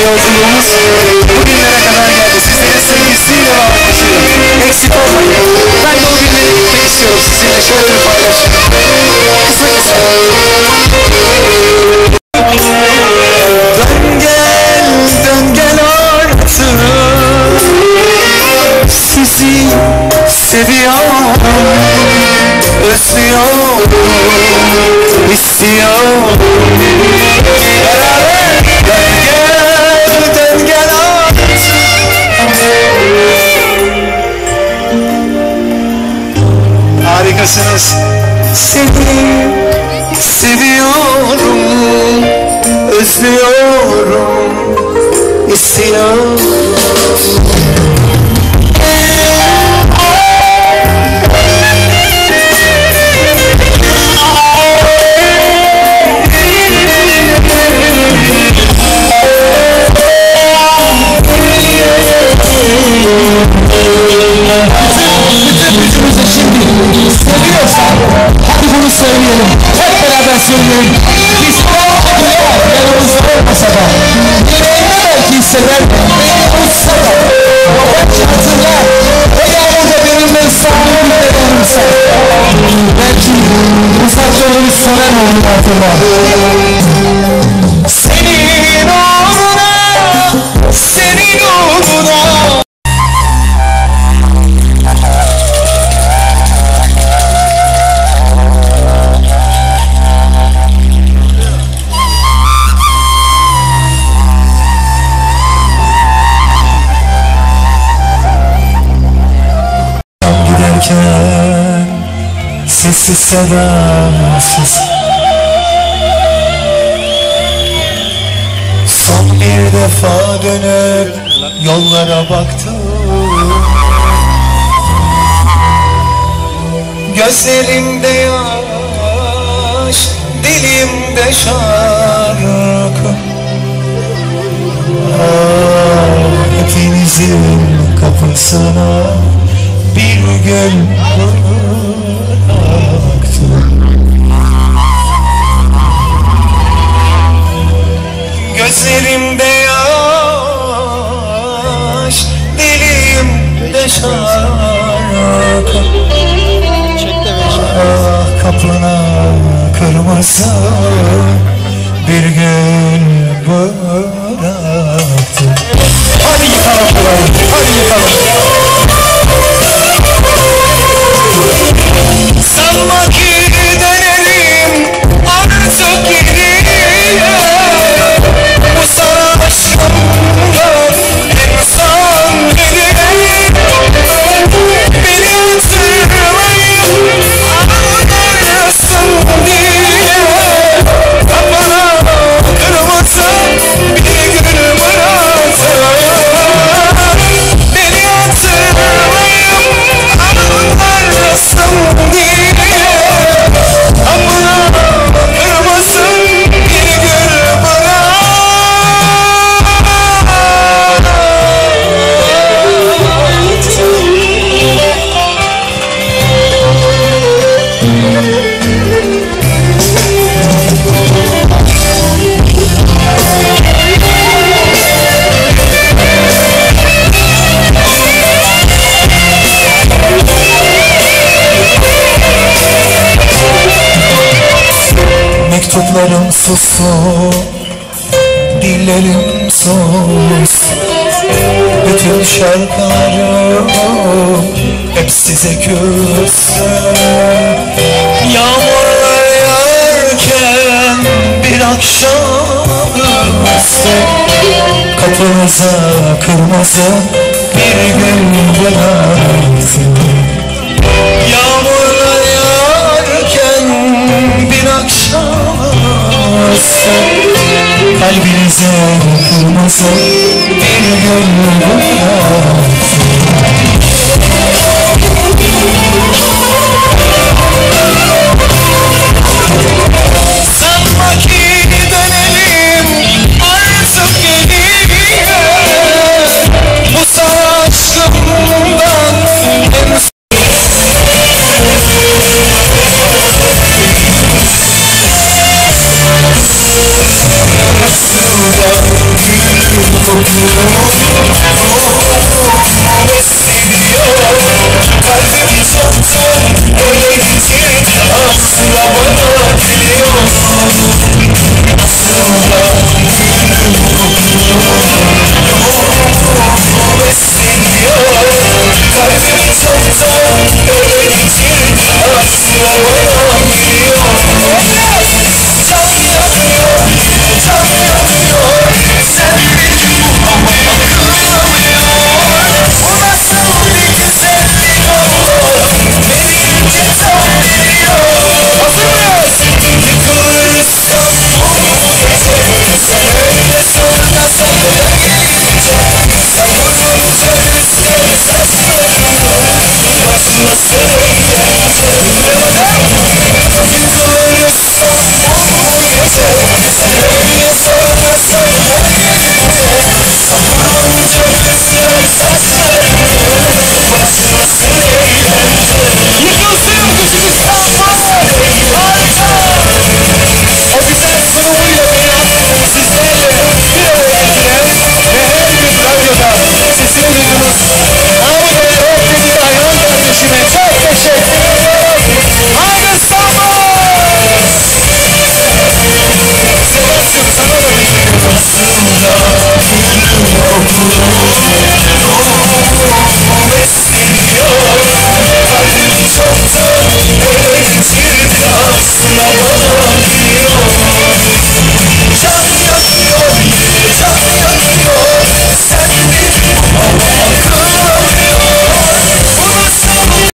yolculuğumuz bugünlere kadar geldi. Sizlerin sevgisiyle ve alkışıyla eksik olmayın. Ben de o günlere gitmek istiyorum sizinle, şöyle bir paylaşayım. Kısa kısa. Dön gel artık, sizi seviyorum, özlüyorum, istiyorum. Dön gel artık. Harikasınız. Seni seviyorum, özlüyorum, istiyorum. Bütün gücümüzü şimdi seviyorsan hadi bunu söyleyelim, hep beraber söyleyelim. Biz o yanımızda olmasa da yüreğinde belki hisseder, beni unutsa da belki hatırlar, o yağmurda benimle ıslandığı günde yanımsa belki uzakta onu soran olduğunu hatırlar. Senin uğruna, senin uğruna. Sessiz sedasız son bir defa dönüp yollara baktım. Gözlerimde yaş, dilimde şarkı. Hepinizin kapısına bir gün gözlerimde yaş, dilimde şarkı. Ah, kapına kırmızı bir gün bıraktım. Hadi yıkalım burayı, hadi yıkalım. Sanma ki dönerim artık geriye. Bu savaşımda en son giderim. Beni hatırlayıp ağlarsın diye. Kafana kırmızı bir gün bıraksın. Beni hatırlayıp ağlarsın diye. Kafana kırmızı bir gün mektuplarım sustu, dillerim sus. Bütün şarkılarım hep size küstü. Yağmurlar yağarken bir akşamüstü kapınıza kırmızı bir gün bıraktım. Yağmurlar yağarken bir akşamüstü kalbinize kırmızı bir gün bıraktım.